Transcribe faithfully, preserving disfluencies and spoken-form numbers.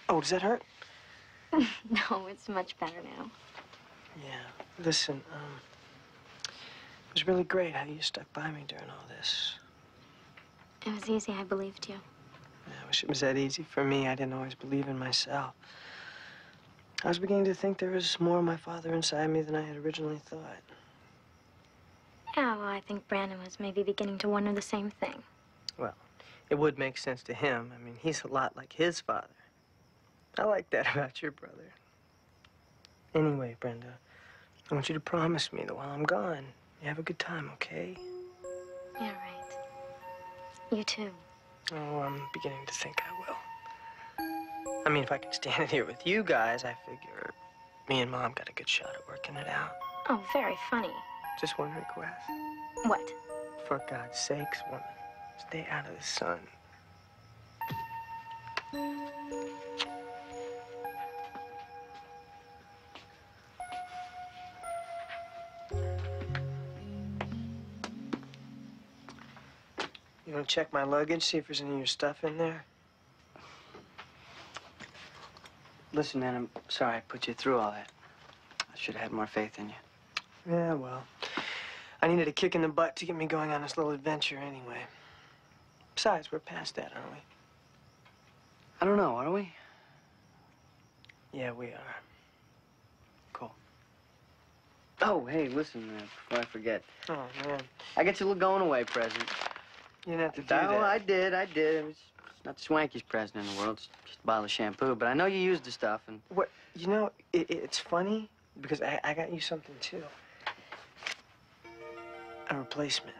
Oh, does that hurt? No, it's much better now. Yeah. Listen, um, it was really great how you stuck by me during all this. It was easy. I believed you. Yeah, I wish it was that easy for me. I didn't always believe in myself. I was beginning to think there was more of my father inside me than I had originally thought. Yeah, well, I think Brandon was maybe beginning to wonder the same thing. Well, it would make sense to him. I mean, he's a lot like his father. I like that about your brother. Anyway, Brenda, I want you to promise me that while I'm gone, you have a good time, okay? Yeah, right. You too. Oh, I'm beginning to think I will. I mean, if I can stand it here with you guys, I figure me and Mom got a good shot at working it out. Oh, very funny. Just one request. What? For God's sakes, woman, stay out of the sun. You want to check my luggage, see if there's any of your stuff in there? Listen, man, I'm sorry I put you through all that. I should have had more faith in you. Yeah, well, I needed a kick in the butt to get me going on this little adventure anyway. Besides, we're past that, aren't we? I don't know, are we? Yeah, we are. Cool. Oh, hey, listen, man, before I forget. Oh, man. I got you a little going away present. You didn't have to do Oh, that. I did, I did. It was it's not the swankiest present in the world. It's just a bottle of shampoo. But I know you used the stuff, and... What? You know, it, it's funny because I, I got you something, too. A replacement.